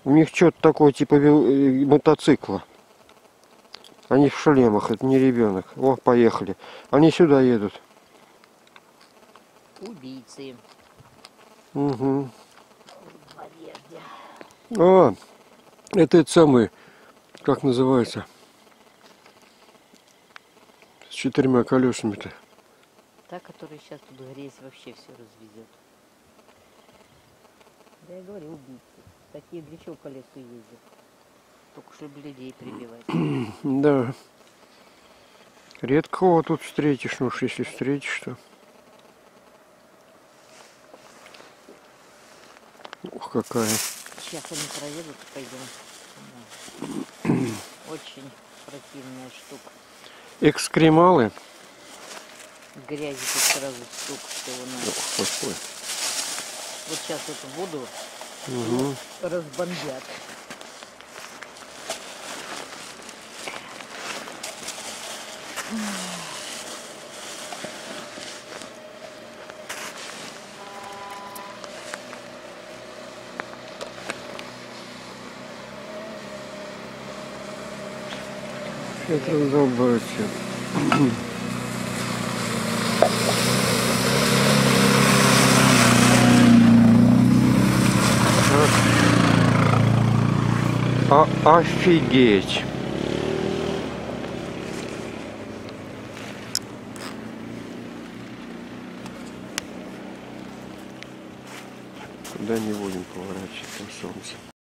У них что-то такое типа мотоцикла. Они в шлемах, это не ребенок. О, поехали. Они сюда едут. Убийцы. Угу. В одежде. А, это самый, как называется? С 4 колесами-то. Та, которая сейчас тут грязь вообще все развезет. Да я говорю, убийцы. Такие для чего по лесу ездят? Только чтобы людей прибивать. Да. Редко кого тут встретишь, ну уж если встретишь, то. Ух, какая. Сейчас они проедут, пойдем. Да. Очень противная штука. Экскремалы. Грязи тут сразу стук, что у нас. Какой. Вот сейчас эту воду Угу. разбомбят. Это раздолбается. Офигеть. Куда не будем поворачивать на солнце.